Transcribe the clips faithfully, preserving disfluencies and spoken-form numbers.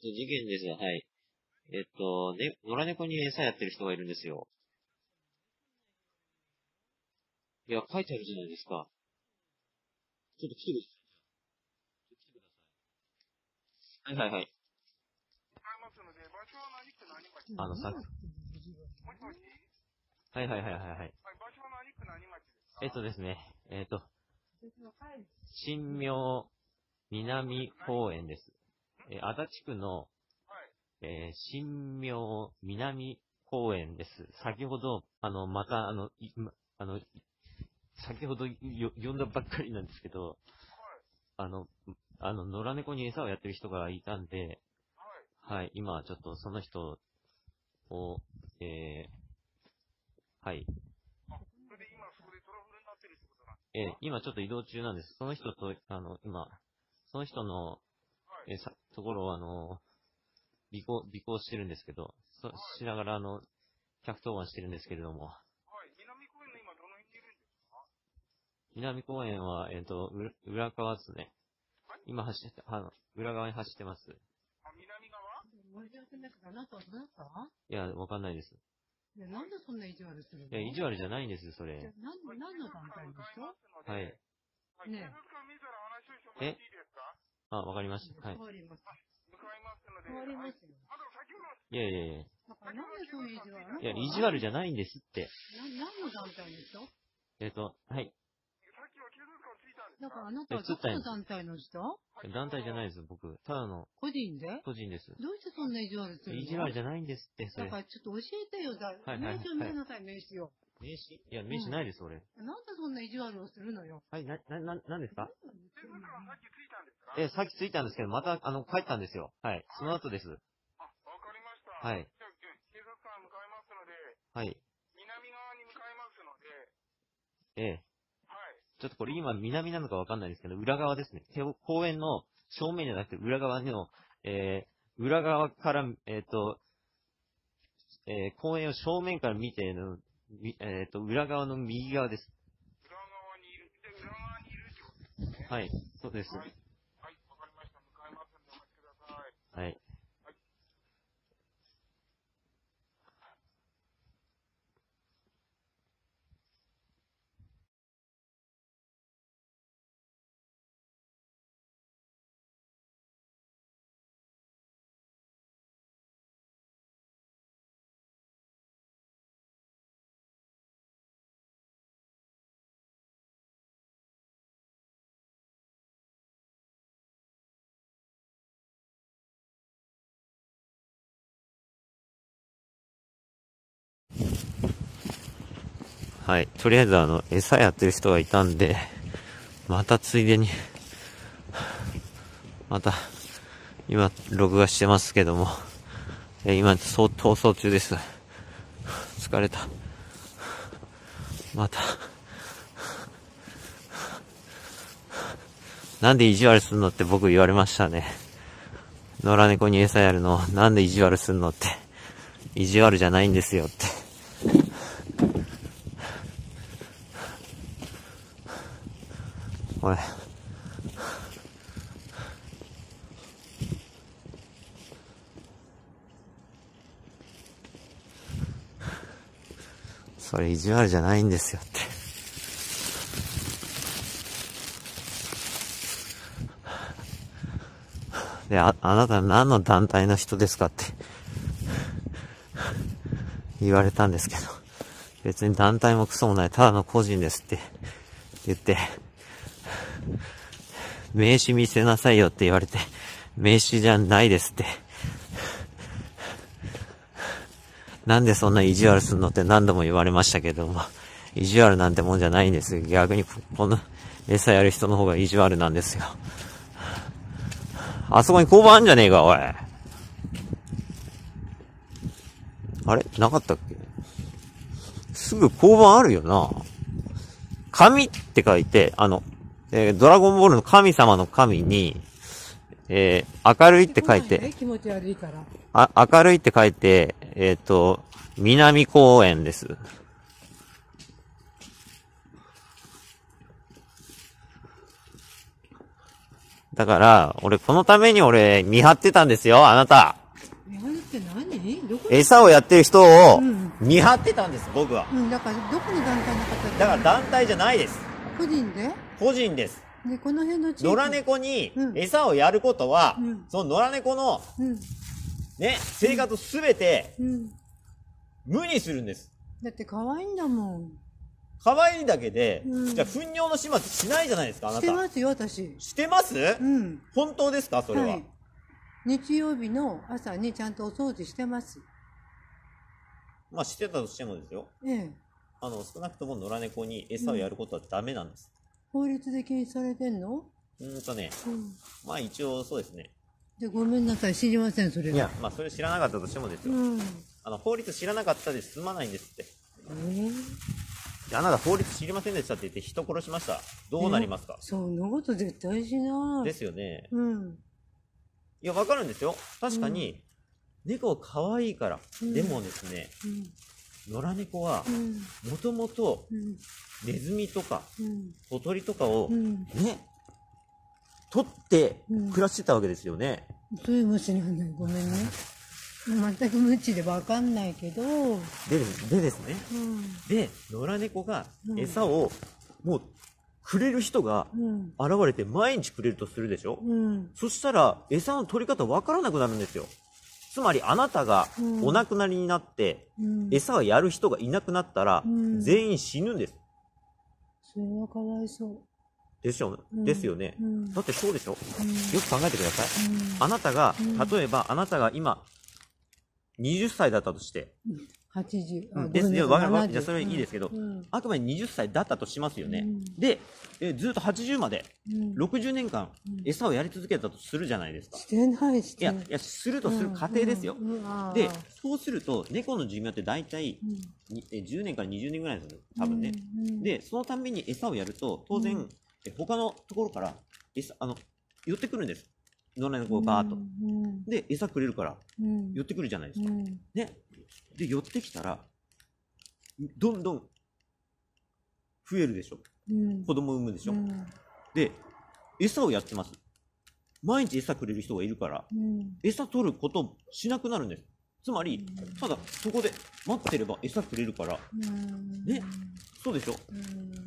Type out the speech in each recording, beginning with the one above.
と、事件です。はい。えっと、ね、野良猫に餌やってる人がいるんですよ。いや、書いてあるじゃないですか。ちょっと来てください。はいはいはい。あのさ、はいはいはいはいはい。えっとですね、えっと、新明南公園です。えー、足立区の、えー、新明南公園です。先ほど、あの、また、あの、いまあの、先ほどよ呼んだばっかりなんですけど、あの、あの、野良猫に餌をやってる人がいたんで、はい、今ちょっとその人を、えー、はい。えー、今ちょっと移動中なんです。その人と、あの、今、その人の、えー、さ、ところを、あの、尾行、尾行してるんですけど、そ、しながら、あの、ひゃくとおばんしてるんですけれども、南公園は、えっ、と、う裏側ですね。今走って、あの、裏側に走ってます。いや、わかんないです。いや、なんでそんな意地悪するの？いや、意地悪じゃないんですよ、それ。じゃ、なん、何の団体の人？はい。ねえ。え？あ、わかりました。はい。変わります。変わりますよ。いやいやいや。だからなんでそういう意地悪？いや、意地悪じゃないんですって。な、何の団体の人？えっと、はい。だからあなたはどこの団体の人？団体じゃないです、僕。ただの。個人で？個人です。どうしてそんな意地悪するの？意地悪じゃないんですって、それ。だからちょっと教えてよ、だ。はいはいはい。名刺を見せなさい、名刺を。名刺？いや、名刺ないです、俺。なんでそんな意地悪をするのよ。はい、な、な、な、なんですか？え、さっき着いたんですけど、また、あの、帰ったんですよ。はい。その後です。あ、わかりました。はい。じゃあ、警察官向かいますので、はい。南側に向かいますので、ええ。はい。ちょっとこれ今南なのかわかんないですけど、裏側ですね。公園の正面じゃなくて裏側の、えー、裏側から、えっ、ー、と、えー、公園を正面から見ての、えっ、ー、と、裏側の右側です。裏側にいる、で、裏側にいるってことですね。はい、そうです。はい、はい、わかりました。向かいますんでお待ちください。はい。はい。とりあえずあの、餌やってる人がいたんで、またついでに、また、今、録画してますけども、え今、そう、逃走中です。疲れた。また、なんで意地悪すんのって僕言われましたね。野良猫に餌やるの、なんで意地悪すんのって。意地悪じゃないんですよって。おい。それ意地悪じゃないんですよって。で、あ、あなた何の団体の人ですかって言われたんですけど、別に団体もクソもない、ただの個人ですって言って、名刺見せなさいよって言われて、名刺じゃないですって。なんでそんな意地悪すんのって何度も言われましたけども、意地悪なんてもんじゃないんですよ。逆にこの餌やる人の方が意地悪なんですよ。あそこに交番あんじゃねえか、おい。あれなかったっけ？すぐ交番あるよな。神って書いて、あの、えー、ドラゴンボールの神様の神に、えー、明るいって書いて、気持ち悪いから。あ、明るいって書いて、えっと、南公園です。 だから、俺、このために俺、見張ってたんですよ、あなた。 見張るって何？どこ餌をやってる人を、見張ってたんです、僕は。 うん、だから、どこの団体の方だから団体じゃないです。 個人で？ 個人です。 で、この辺の地域。 野良猫に餌をやることは、うん、その野良猫の、うん、ね、生活すべて、うん、無にするんです。 だって可愛いんだもん。 可愛いだけで、うん、じゃあ、糞尿の始末しないじゃないですか、あなた。 してますよ、私。 してます？うん。本当ですか、それは。はい。 日曜日の朝にちゃんとお掃除してます。 まあ、してたとしてもですよ。ええ。あの、少なくとも野良猫に餌をやることはダメなんです。 うん、法律で禁止されてんの？ うんとね、うん、まあ一応そうですね。 で、ごめんなさい、知りません、それは。 いや、まあそれ知らなかったとしてもですよ。うん。あの、法律知らなかったで済まないんですって。ええ。あなた法律知りませんでしたって言って人殺しました。どうなりますか？ そんなこと絶対しない。 ですよね。うん。いや、わかるんですよ。確かに、うん、猫は可愛いから。うん、でもですね、うん、野良猫は、もともと、ネズミとか、うん、小鳥とかを、うん、ね、取って暮らしてたわけですよね。 うん、そういう虫なんだよ。ごめんね。全く無知でわかんないけど。 で、でですね。うん、で、野良猫が餌を、もう、くれる人が現れて毎日くれるとするでしょ、うん、そしたら、餌の取り方わからなくなるんですよ。つまり、あなたがお亡くなりになって、うん、餌をやる人がいなくなったら、うん、全員死ぬんです。 それはかわいそう。 でしょ、うん、ですよね、うん。だってそうでしょ、うん、よく考えてください。うん、あなたが、例えば、あなたが今、はたちだったとして。 はちじゅう。 うん、です。じゃあ、それはいいですけど、うん、あくまではたちだったとしますよね。うん、で、え、ずっとはちじゅうまで、うん、ろくじゅうねんかん、餌をやり続けたとするじゃないですか。 してないしてない。 いや、いや、するとする過程ですよ。うんうん、で、そうすると、猫の寿命って大体、うん、じゅうねんからにじゅうねんぐらいですよ。多分ね。うんうん、で、そのために餌をやると、当然、うん、他のところから、餌、あの、寄ってくるんです。野良猫がバーっと、うん。で、餌くれるから、寄ってくるじゃないですか。うん、ね。で、寄ってきたら、どんどん増えるでしょ。うん、子供を産むでしょ、うん。で、餌をやってます。毎日餌くれる人がいるから、うん、餌取ることしなくなるんです。つまり、うん、ただそこで待ってれば餌くれるから、うん、ね。そうでしょ、うん、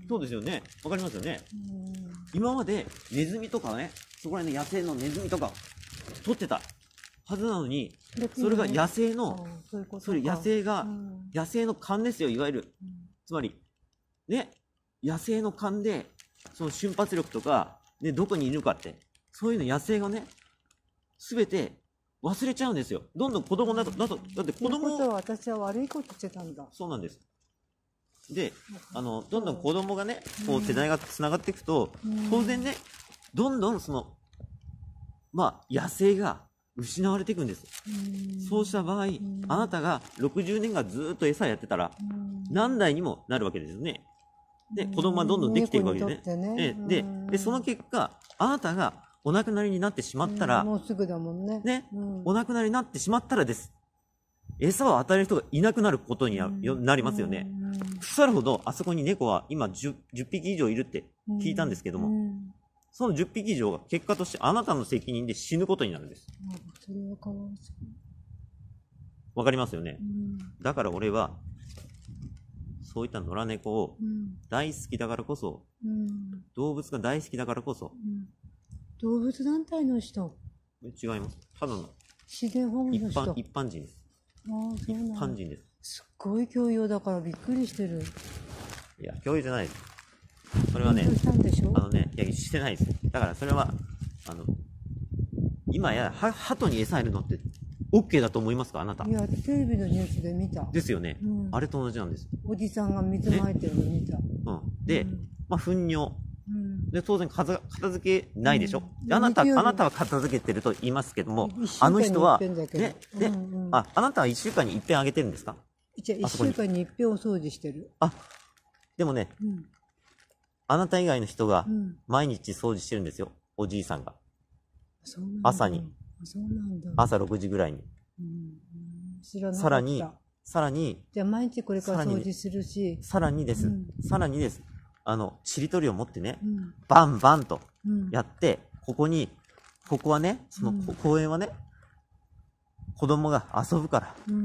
そうですよね。わかりますよね、うん。今までネズミとかね、そこら辺の野生のネズミとか取ってたはずなのに、それが野生の、それ野生が、野生の勘ですよ、いわゆる。つまり、ね、野生の勘で、その瞬発力とか、ね、どこにいるかって、そういうの野生がね、すべて忘れちゃうんですよ。どんどん子供だと、だと、だって子供。 そういうことは私は悪いことしてたんだ。 そうなんです。で、あの、どんどん子供がね、こう世代が繋がっていくと、当然ね、どんどんその、まあ、野生が失われていくんです。そうした場合、あなたがろくじゅうねんがずっと餌やってたら、何代にもなるわけですよね。で、子供はどんどんできていくわけですね。で、で、その結果、あなたがお亡くなりになってしまったら、 もうすぐだもんね。 ね、お亡くなりになってしまったらです。餌を与える人がいなくなることになりますよね。腐るほど、あそこに猫は今 10, じゅっぴき以上いるって聞いたんですけども、そのじゅっぴき以上が結果としてあなたの責任で死ぬことになるんです。 それはかわいそう。 わかりますよね。だから俺は、そういった野良猫を大好きだからこそ、動物が大好きだからこそ、 動物団体の人？ 違います。ただの自然保護の人。 一般人です。ああ、そうなんだ。一般人です。 すっごい教養だからびっくりしてる。 いや、教養じゃないです。それはね、あのね、いや、してないです。だからそれは、あの、今や、は、鳩に餌やるのって、OK だと思いますかあなた。 いや、テレビのニュースで見た。 ですよね。うん、あれと同じなんです。 おじさんが水まいてるの見た。 うん。で、うん、まあ、糞尿。うん、で、当然、片付けないでしょ、うん、であなた、あなたは片付けてると言いますけども、あの人は、ね、で、うんうん、あ、あなたはいっしゅうかんに一遍あげてるんですか？ じゃあいっしゅうかんに一遍お掃除してる。 あ、でもね、うん、あなた以外の人が毎日掃除してるんですよ、おじいさんが。 そうなんだ。 朝に。 そうなんだ。 朝ろくじぐらいに。うん、知らなかった。さらに、さらに。 じゃあ毎日これから掃除するし。 さらにです。うん、さらにです。あの、しりとりを持ってね、うん、バンバンとやって、 ここに、ここはね、その公園はね、子供が遊ぶから。うん、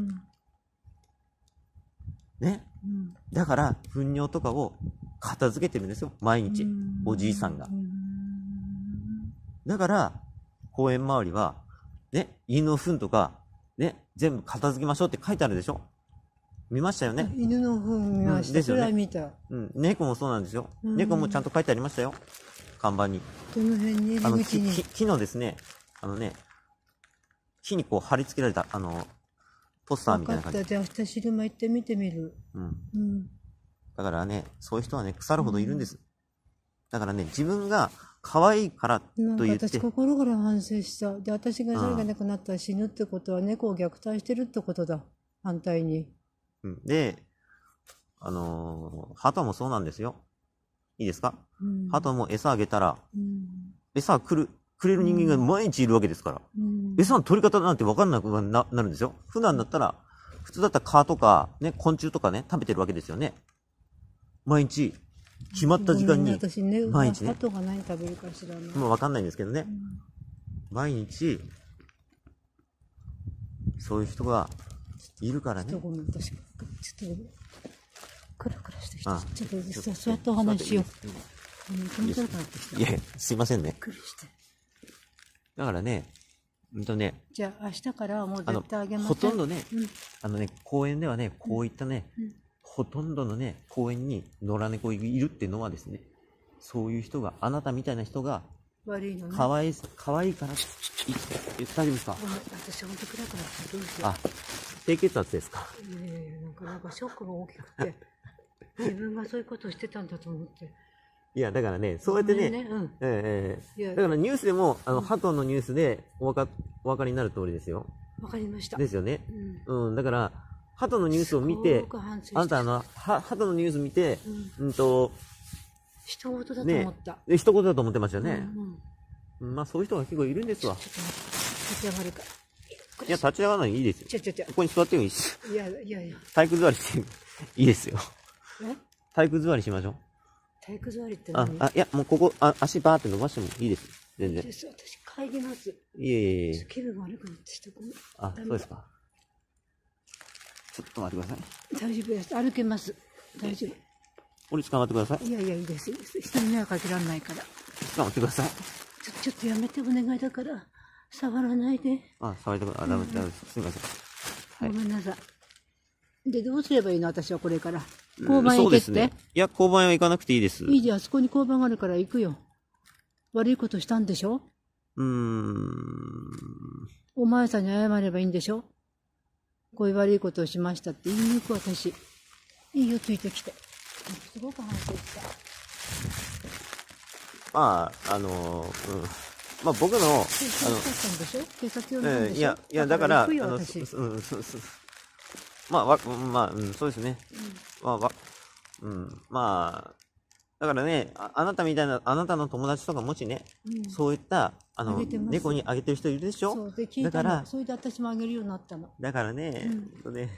ね、うん。だから、糞尿とかを片付けてるんですよ。毎日。おじいさんが。だから、公園周りは、ね、犬の糞とか、ね、全部片付けましょうって書いてあるでしょ。見ましたよね。 犬の糞見ました。うん、ですよね。それは見た。 うん。猫もそうなんですよ。うん、猫もちゃんと書いてありましたよ。看板に。 どの辺に？ あの、木、木、木のですね、あのね、木にこう貼り付けられた、あの、ポスターみたいな感じ。 分かった。じゃあ明日昼間行って見てみる。うん。 うん。だからね、そういう人はね、腐るほどいるんです。うん、だからね、自分が可愛いからと言って。なんか私心から反省した。で、私がそれがなくなったら死ぬってことは猫を虐待してるってことだ。反対に。 うん。で、あのー、鳩もそうなんですよ。いいですか、うん、鳩も餌あげたら、うん、餌くる、くれる人間が毎日いるわけですから。うん、餌の取り方なんて分かんなく な, なるんですよ。普段だったら、普通だったら蚊とか、ね、昆虫とかね、食べてるわけですよね。毎日、決まった時間に、 私ね、 毎日ね。 鳩が何食べるか知らない。 もう分かんないんですけどね。うん、毎日、そういう人がいるからね。ちょっとごめん、私、ちょっと、クラクラしてきた。ちょっと実は座ってお話しよう。うん、気持ち悪くなってきた。いや、すいませんね。びっくりして。だからね、うんとね。 じゃあ明日からはもう絶対あげません。 ほとんどね、うん、あのね、公園ではね、こういったね、うんうん、ほとんどのね、公園に野良猫いるっていうのはですね、そういう人が、あなたみたいな人が、 悪いのね。 かわい、かわいいから、い大丈夫ですか？ ごめん、私本当暗くなってどうしよう。 あ、低血圧ですか？ いやいやいや、なんか、なんかショックが大きくて。自分がそういうことをしてたんだと思って。 いや、だからね、そうやってね、ね、うん、ええー、だからニュースでも、あの、鳩、うん、のニュースでおわか、お分かりになる通りですよ。 わかりました。 ですよね。うん。うん、だから、鳩のニュースを見て、あなたあの、は、鳩のニュース見て、うん、うんと、 人事だと思った。 ね、人事だと思ってましたよね。うん、うん、まあ、そういう人が結構いるんですわ。 ちょっと待って、立ち上がるから。 いや、立ち上がらないでいいですよ。 ちょちょちょ。 ここに座ってもいいです。 いやいやいや。 体育座りしていいですよ。 え？ 体育座りしましょう。 体育座りって何？ あ、あ、いや、もうここ、あ、足バーって伸ばしてもいいです。全然。 私、帰ります。 いえいえいえ。 気分悪くなってきた。ごめん。 あ、そうですか。ちょっと待ってください。 大丈夫です。歩けます。大丈夫。 俺捕まってください。 いやいや、いいです。人に迷惑かけられないから。 捕まってください。 ちょ、ちょっとやめてお願いだから。触らないで。 あ、触りたくない。あ、ダメ、ダメです。すみません。 ごめんなさい。で、どうすればいいの私はこれから。交番行けって、うん、そうですね。 いや、交番は行かなくていいです。 いいじゃん、あそこに交番があるから行くよ。悪いことしたんでしょ？ うーん。 お前さんに謝ればいいんでしょ？こういう悪いことをしましたって言いに行く私。いいよ、ついてきて。すごく反省した。 まあ、あの、うん。まあ僕の、あの、 警察呼んだんでしょ？ いや、いや、だから、あの、うん、そう、そう。まあ、わ、まあ、うん、そうですね。うん、まあ、わ、うん、まあ、だからね、あ、あなたみたいな、あなたの友達とかもしね、うん、そういった、あの、猫にあげてる人いるでしょ？ そうで聞いたの。だから、それで私もあげるようになったの。 だからね、うん、ね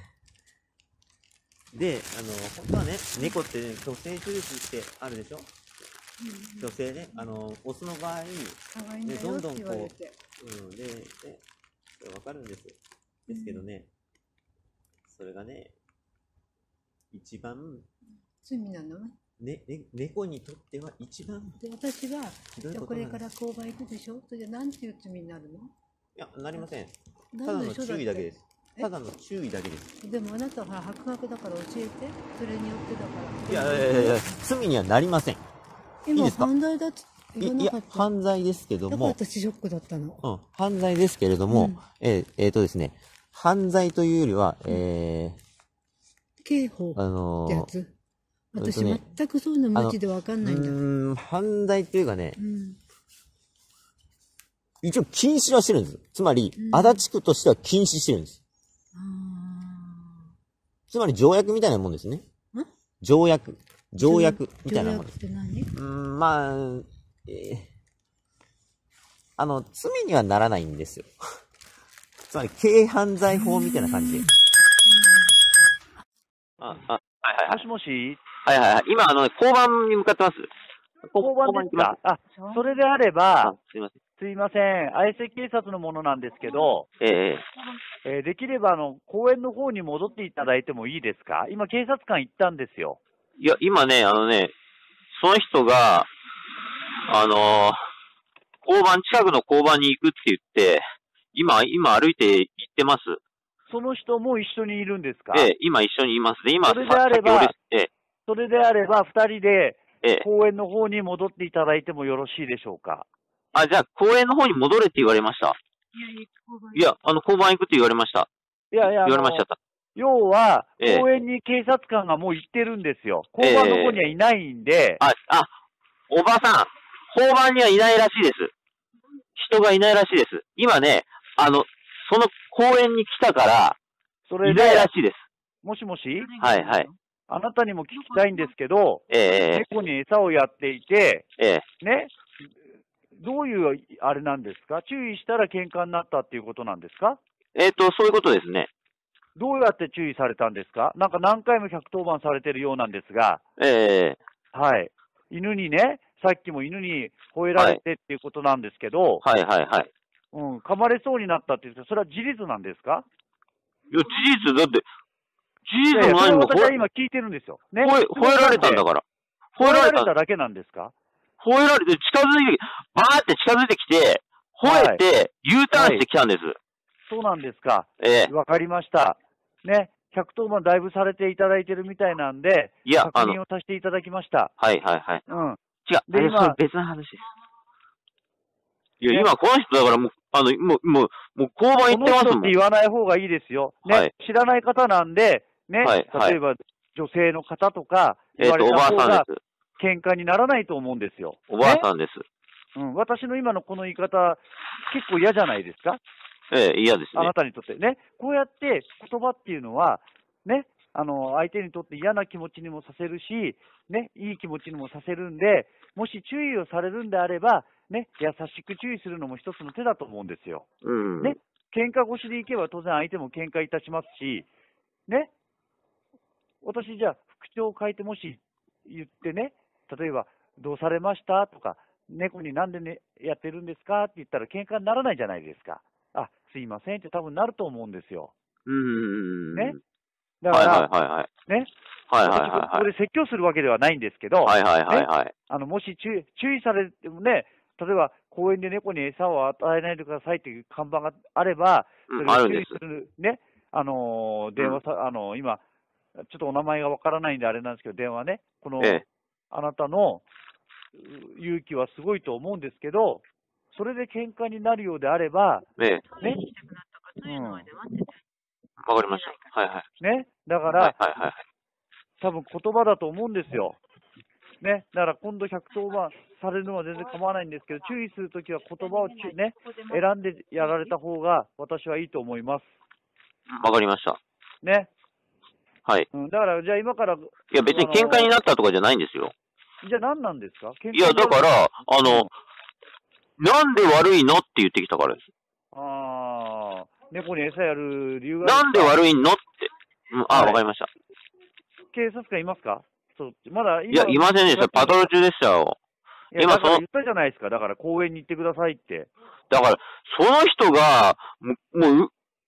で、あの、本当はね、猫って、ね、女性手術ってあるでしょ？うん、女性ね、あの、オスの場合、ね、どんどんこう、うん、で、ね、それわかるんです。ですけどね、それがね、一番、 罪なのね、ね、猫にとっては一番。 で、私は、これから交番行くでしょ？それで何ていう罪になるの？いや、なりません。ただの注意だけです。ただの注意だけです。 でもあなたは白学だから教えて。それによってだから。いやいやいや、罪にはなりません。 今、いいですか？犯罪だって言わなかった。 いや、犯罪ですけども。 だから私ショックだったの。 うん、犯罪ですけれども、うん、えー、えーとですね、犯罪というよりは、えー、刑法ってやつ、あのー、私、ね、全くそういうの無知でわかんないんだ。うーん、犯罪っていうかね、うん、一応禁止はしてるんです。つまり、うん、足立区としては禁止してるんです。つまり条約みたいなもんですね。条約。条約みたいなもんです。 条約って何？ うん、まあ、えー、あの、罪にはならないんですよ。つまり、軽犯罪法みたいな感じで。あ、あ、はいはいはい。 もしもし。 はいはいはい。今、あの、交番に向かってます。 交番ですか？あ、それであれば、すいません。すいません。相席警察のものなんですけど、えええー、できれば、あの、公園の方に戻っていただいてもいいですか？今、警察官行ったんですよ。 いや、今ね、あのね、その人が、あのー、交番、近くの交番に行くって言って、今、今歩いて行ってます。 その人も一緒にいるんですか？ ええ、今一緒にいます。で、今、 それであれば、 ええ、 それであれば、二人で、公園の方に戻っていただいてもよろしいでしょうか？ あ、じゃあ、公園の方に戻れって言われました。いや、あの、交番行くって言われました。 いやいや、 言われました。 要は、公園に警察官がもう行ってるんですよ。交番の方にはいないんで。 あ、あ、おばさん、交番にはいないらしいです。人がいないらしいです。今ね、あの、その公園に来たから、それいないらしいです。 もしもし？ はいはい。 あなたにも聞きたいんですけど、 ええ、 猫に餌をやっていて、 ええ、 ね、どういうあれなんですか？注意したら喧嘩になったっていうことなんですか？ えっと、そういうことですね。 どうやって注意されたんですか？なんか何回もひゃくとおばんされてるようなんですが、 ええ、 はい。犬にね、さっきも犬に吠えられてっていうことなんですけど、 はいはいはい。 うん、噛まれそうになったって言って、それは事実なんですか？ いや、事実、だって、事実も何も。 私は今聞いてるんですよ。ね。 吠え、吠えられたんだから。 吠えられただけなんですか？ 吠えられて、近づいて、バーって近づいてきて、吠えて、U ターンしてきたんです。はい、 そうなんですか。 ええ。 わかりました。ね。ひゃくとおばんだいぶされていただいてるみたいなんで、 いや、 確認をさせていただきました。 はいはいはい。 うん。 違う。で、今、別の話です。いや、ね、今、この人だからもう、あの、もう、もう、もう、交番行ってますもん。 この人って言わない方がいいですよ。ね。はい、知らない方なんで、ね。はいはい、例えば、女性の方とか、言われた方が、喧嘩にならないと思うんですよ。 おばあさんです。 ね、うん。私の今のこの言い方、結構嫌じゃないですか？ ええ、嫌ですね。 あなたにとってね。こうやって言葉っていうのは、ね、あの、相手にとって嫌な気持ちにもさせるし、ね、いい気持ちにもさせるんで、もし注意をされるんであれば、ね、優しく注意するのも一つの手だと思うんですよ。 うん。 ね、喧嘩越しでいけば当然相手も喧嘩いたしますし、ね、私じゃあ、口調を変えてもし言ってね、例えば、どうされましたとか、猫になんでね、やってるんですかって言ったら喧嘩にならないじゃないですか。あ、すいませんって多分なると思うんですよ。 うん。 ね。だから、 はいはいはいはい、 ね。 はいはいはい、はい。 私、ここで説教するわけではないんですけど、 はいはいはいはい。ね、 あの、もし注意、注意されてもね、例えば公園で猫に餌を与えないでくださいっていう看板があれば、それを注意する、ね、あのー、電話さ、うん、あのー、今、ちょっとお名前がわからないんであれなんですけど、電話ね、この、ええ、あなたの勇気はすごいと思うんですけど、それで喧嘩になるようであれば、 ええ、 ね、うん。 わかりました。はいはい。 ね、だから、はいはいはい、多分言葉だと思うんですよ。ね、だから今度ひゃくとおばんされるのは全然構わないんですけど、注意するときは言葉をね、選んでやられた方が私はいいと思います。 わかりました。 ね。 はい。 うん、だから、じゃあ今から。いや別に喧嘩になったとかじゃないんですよ。 じゃあ何なんですか？ いや、だから、あの、うん、なんで悪いのって言ってきたからです。 ああ、猫に餌やる理由が。 なんで悪いのって。うん、あ、わ、はい、かりました。 警察官いますか？そうまだ今いや、いませんでした。パトロール中でしたよ。 今、その言ったじゃないですか。だから公園に行ってくださいって。 だから、その人が、もう、もう、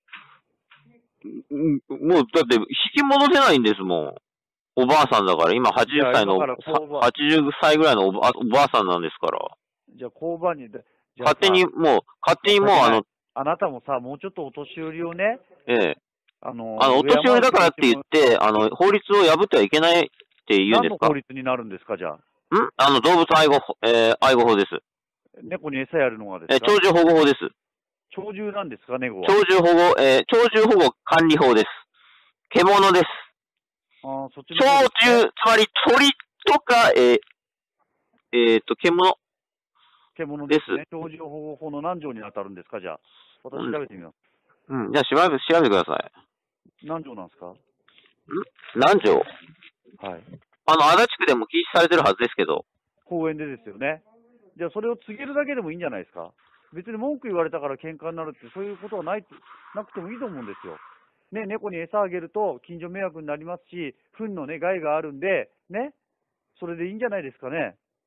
もう、だって、引き戻せないんですもん。おばあさんだから、今はちじゅっさいの、はちじゅっさいぐらいのおばおばあさんなんですから。 じゃあ、交番に、 勝手に、もう、勝手にもう、あの、 あなたもさ、もうちょっとお年寄りをね、 ええ。あの、あのお年寄りだからって言って、あの、法律を破ってはいけないって言うんですか？ 何の法律になるんですか、じゃあ。 んあの、動物愛護、えー、愛護法です。 猫に餌やるのがですか？ えー、鳥獣保護法です。 鳥獣なんですか、猫は。 鳥獣保護、えー、鳥獣保護管理法です。獣です。 ああ、そっちの、 ね。鳥獣、つまり鳥とか、えー、えー、と、獣。 獣ですね。鳥獣保護法の何条に当たるんですか、じゃあ。私調べてみます。 うん、うん、じゃあ調べ、調べてください。 何条なんですか？ん何条？ はい。 あの、足立区でも禁止されてるはずですけど。 公園でですよね。じゃあそれを告げるだけでもいいんじゃないですか？別に文句言われたから喧嘩になるって、そういうことはない、なくてもいいと思うんですよ。ね、猫に餌あげると近所迷惑になりますし、糞のね、害があるんで、ね、それでいいんじゃないですかね。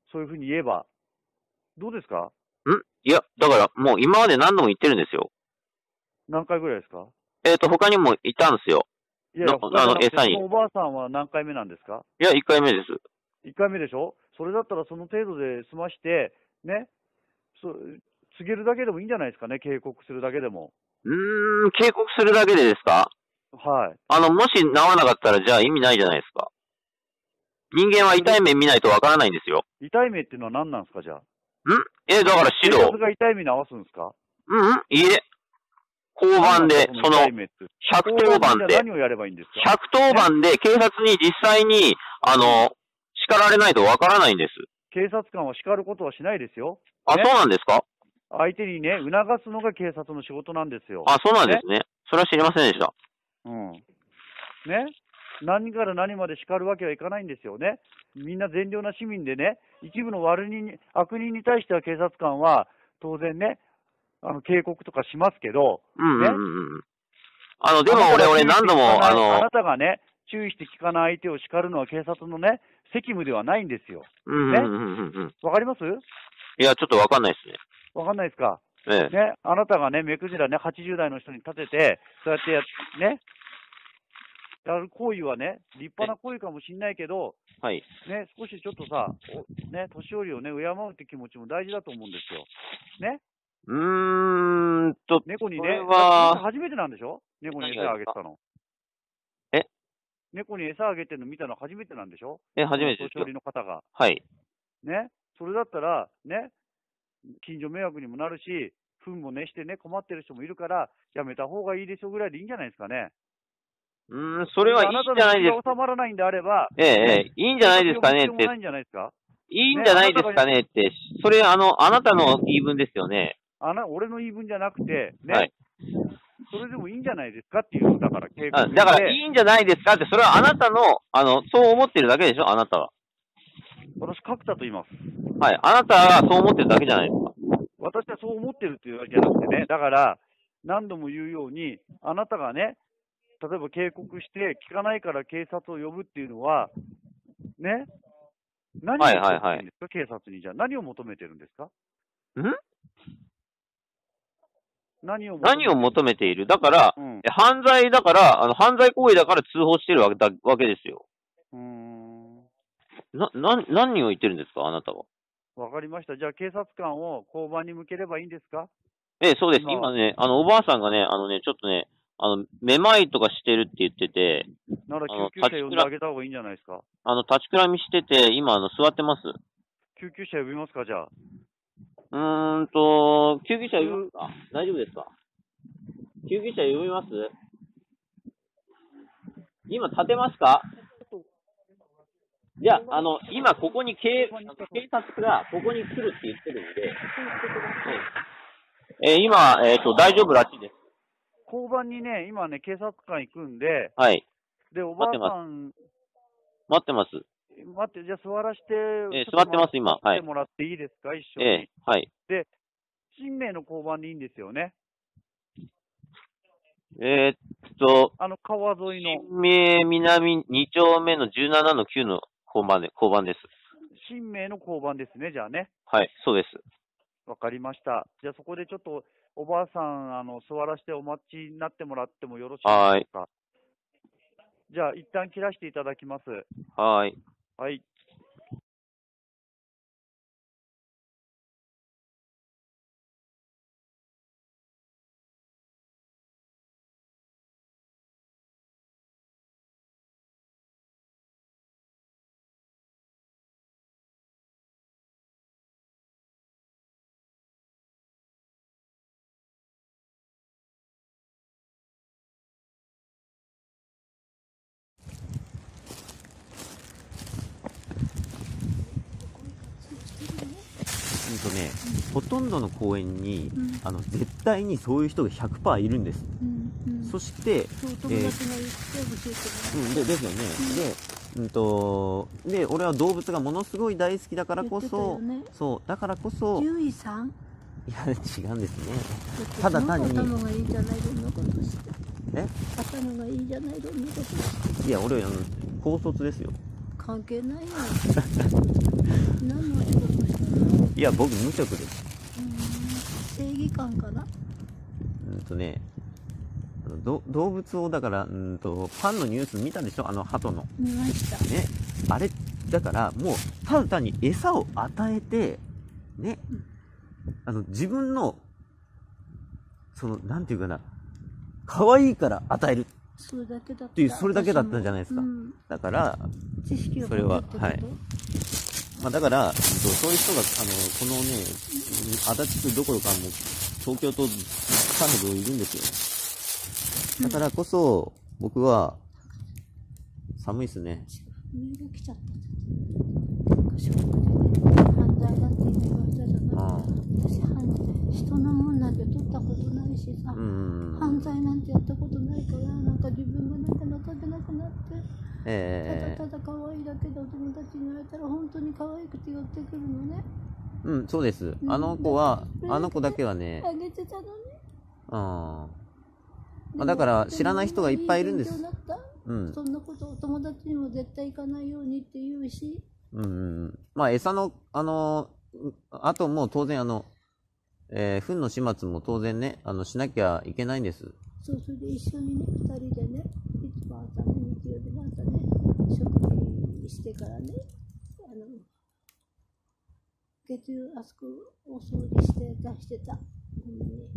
そういうふうに言えば。どうですか？ んいや、だからもう今まで何度も言ってるんですよ。 何回ぐらいですか？ えっと、他にもいたんですよ。 いやいや、 のあの、餌に。 おばあさんは何回目なんですか？ いや、一回目です。 一回目でしょ？それだったらその程度で済まして、ね、そ告げるだけでもいいんじゃないですかね、警告するだけでも。 うーん、警告するだけでですか？ はい。 あの、もし治らなかったら、じゃあ意味ないじゃないですか。人間は痛い目見ないとわからないんですよ。 痛い目っていうのは何なんですか、じゃあ。んえ、だから指導。 警察が痛い目に合わすんですか？ うん、いいえ。交番で、その、ひゃくとおばんで、 何をやればいいんですか？ ひゃくとおばんで警察に実際に、あの、叱られないとわからないんです。 警察官は叱ることはしないですよ。 あ、 ね、 そうなんですか？ 相手にね、促すのが警察の仕事なんですよ。 あ、そうなんですね。ね、それは知りませんでした。 うん。ね。何から何まで叱るわけはいかないんですよね。みんな善良な市民でね、一部の悪人に、悪人に対しては警察官は当然ね、あの警告とかしますけど、 うんうんうん。ね、あの、でも俺、俺何度も、あの、 あなたがね、注意して聞かない相手を叱るのは警察のね、責務ではないんですよ。 うんうんうんうん。 わかります？ いや、ちょっとわかんないですね。 わかんないですか？ ええ。 ね、あなたがね、目くじらね、はちじゅう代の人に立てて、そうやってや、ね、やる行為はね、立派な行為かもしれないけど、 はい。 ね、少しちょっとさ、ね、年寄りをね、敬うって気持ちも大事だと思うんですよ。ね。 うーんと、 猫にね、 は初めてなんでしょ？猫に餌あげてたの。 え？ 猫に餌あげてるの見たの初めてなんでしょ？ え、初めてですよ。 年寄りの方が。 はい。 ね。それだったら、ね、近所迷惑にもなるし、糞もねしてね、困ってる人もいるから、やめた方がいいでしょぐらいでいいんじゃないですかね。 うーん、それはいいんじゃないですか。 あなたの口が収まらないんであれば、 ええ、ええ、いいんじゃないですかねって。いいんじゃないですかねって。それ、あの、あなたの言い分ですよね。 あな、俺の言い分じゃなくて、ね。 はい。 それでもいいんじゃないですかっていうのだから、警告で。だから、いいんじゃないですかって、それはあなたの、あの、そう思ってるだけでしょ、あなたは。 私、角田と言います。 はい。あなたはそう思ってるだけじゃないですか。 私はそう思ってるっていうわけじゃなくてね、だから、何度も言うように、あなたがね、例えば警告して聞かないから警察を呼ぶっていうのは、ね、何を求めてるんですか、はいはいはい、警察に。じゃあ何を求めてるんですか？ ん何を何を求めている？だから、うん、犯罪だから、あの、犯罪行為だから通報してるわけだわけですよ。 うーん。 な、な、何を言ってるんですか、あなたは。 わかりました。じゃあ警察官を交番に向ければいいんですか？ ええ、そうです。今ね、あの、おばあさんがね、あのね、ちょっとね、あの、めまいとかしてるって言ってて、 なら救急車呼んであげた方がいいんじゃないですか？ あの、立ちくらみしてて、今、あの、座ってます。 救急車呼びますか、じゃあ。 うーんと、救急車呼びますか？大丈夫ですか？救急車呼びます？今、立てますか？じゃあ、あの、今、ここに警、警察がここに来るって言ってるんで、えー、今、えっと、大丈夫らしいです。 交番にね、今ね、警察官行くんで、 はい。 で、おばあさん、 待ってます。 待って、じゃあ座らして、 えー、座ってます、今。はい。 座ってもらっていいですか、一緒に。 えー、はい。 で、新名の交番でいいんですよね。 えー、っと、 あの、川沿いの。 新名南に丁目のじゅうななのきゅうの交番で、交番です。 新名の交番ですね、じゃあね。 はい、そうです。 わかりました。じゃあそこでちょっと、おばあさん、あの、座らせてお待ちになってもらってもよろしいですか？はい。じゃあ、一旦切らしていただきます。 はい。 はい。 うんとね、うん、ほとんどの公園に、うん、あの絶対にそういう人が ひゃくパーセント いるんです、うんうん、そしてそう友達が言って教えてもらう、 うん、でですよね、うん、で、うんと、で俺は動物がものすごい大好きだからこそ、ね、そうだからこそ獣医さん？ いや違うんですね。ただ単に頭がいいじゃないどんなことして。 え？ 頭がいいじゃないどんなことして。 いや俺あの高卒ですよ。 関係ないよ。何の仕事してるの？ いや、僕無職です。 うん、正義感かな。 うんとね、ど動物をだからうんとパンのニュース見たでしょ、あの鳩の。 見ました。 ね、あれだからもうただ単に餌を与えてね、うん、あの自分のそのなんていうかな、可愛いから与える。 それだけだったっていう、それだけだったんじゃないですか。うん、だから、 知識をそれは、はい。まあ、だから、そういう人が、あの、このね、足立区どころかも、東京とさほどいるんですよ。だからこそ、僕は、寒いっすね。 メール来ちゃった。なんかショックでね、犯罪だって言われたじゃない。私、人のもんなんて取ったことないしさ、犯罪なんてやったことないから、なんか自分がなんか情けなくなって、えー、ただただ可愛いだけでお友達に言われたら本当に可愛くて寄ってくるのね。 うん、そうです。あの子は、うん、あの子だけはね、 あげてたのね。 うん。まあ、だから知らない人がいっぱいいるんです。 うん、そんなことお友達にも絶対行かないようにって言うし。 うん。まあ餌の、あの、あともう当然あの、えー、糞の始末も当然ね、あの、しなきゃいけないんです。 そう、それで一緒にね、二人でね、いつも朝ね、日曜日の朝ね、食事してからね、あの、月曜あそこお掃除して出してた。ほんまに。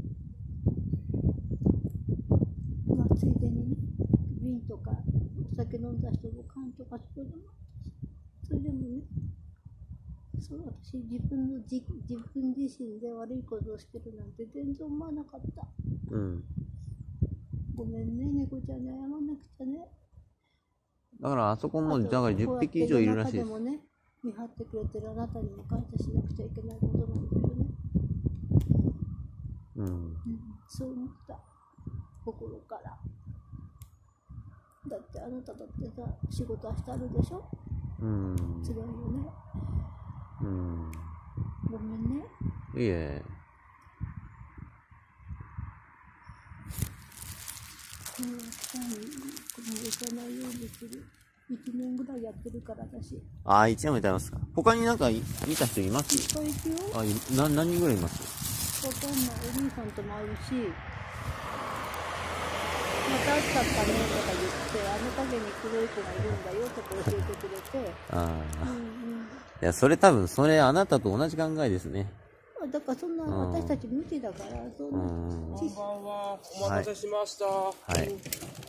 まあ、ついでにね、瓶とか、お酒飲んだ人も缶とかそういうのも、それでもね、そう、私自分の自自分自身で悪いことをしてるなんて全然思わなかった。うん。ごめんね、猫ちゃんに謝らなくちゃね。 だからあそこもだからじゅっぴき以上いるらしいです。 でもね、見張ってくれてるあなたにも感謝しなくちゃいけないことなんだよね。うん。うん、そう思った。心から。だってあなただってさ、仕事明日あるでしょ。うん。辛いよね。うん。ごめんね。 いえ。 この下に、この行かないようにする。一年ぐらいやってるからだし。 ああ、一年もやってますか。他になんか見た人います？ いっぱいいるよ。 あ、な、何人ぐらいいます？ わかんない。お兄さんとも会うし。また会っちゃったねとか言って、あの影に黒い子がいるんだよとか教えてくれて。ああ。 うんうん、いや、それ多分、それあなたと同じ考えですね。 だからそんな、私たち無知だから、そんな。こんばんは。お待たせしました。はい。はい、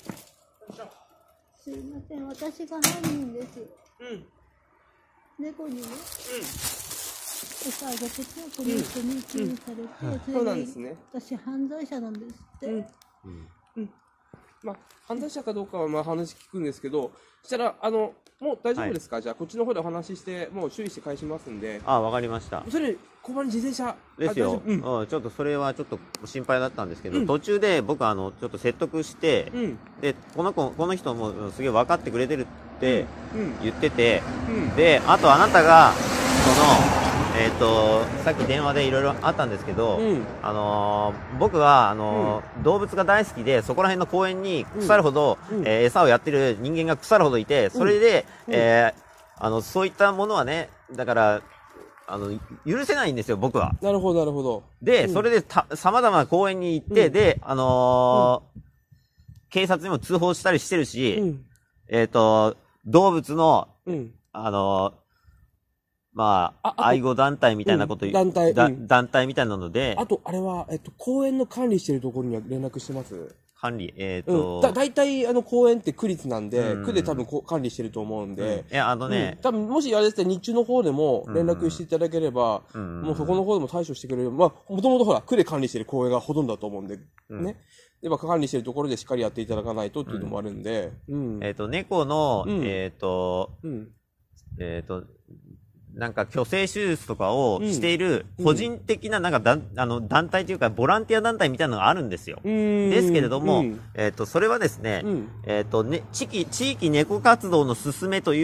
すいません、私が犯人です。うん。猫にね。うん。餌あげてて、この人に注意されて、うんうん、 そうなんですね。 私犯罪者なんですって。うん。うんうんまあ、犯罪者かどうかはまあ話聞くんですけど、そしたら、あの、もう大丈夫ですか、はい、じゃあ、こっちの方でお話しして、もう注意して返しますんで。 ああ、わかりました。 それ、交番に自転車ですよ。うん、うん。ちょっとそれはちょっと心配だったんですけど、うん、途中で僕あの、ちょっと説得して、うん、で、この子、この人もすげえ分かってくれてるって言ってて、うんうん、で、あとあなたが、その、えっと、さっき電話でいろいろあったんですけど、うん、あのー、僕は、あのーうん、動物が大好きで、そこら辺の公園に腐るほど、うん、えー、餌をやってる人間が腐るほどいて、それで、うん、えー、あの、そういったものはね、だから、あの、許せないんですよ、僕は。 なるほど、なるほど。 で、それでた、様々な公園に行って、で、あのー、警察にも通報したりしてるし、えっと、動物の、あのー、まあ、あ愛護団体みたいなこと言う、うん、団体、うん、団体みたいなので。 あと、あれは、えっと、公園の管理してるところには連絡してます？ 管理えっ、ー、と、 うん、だ、大体、あの、公園って区立なんで、うん、区で多分こ管理してると思うんで。 うん、いや、あのね、 うん、多分、もしあれですね、日中の方でも連絡していただければ、うん、もうそこの方でも対処してくれる。まあ、もともとほら、区で管理してる公園がほとんどだと思うんで、うん、ね。で、まあ、管理してるところでしっかりやっていただかないとっていうのもあるんで。うん。 うん、えっ、ー、と、猫の、うん、えっ、ー、と、うん、えっ、ー、と、なんか、去勢手術とかをしている、個人的な、なんかだ、あの、団体というか、ボランティア団体みたいなのがあるんですよ。ですけれども、えっと、それはですね、えっと、ね、地域、地域猫活動の進めという、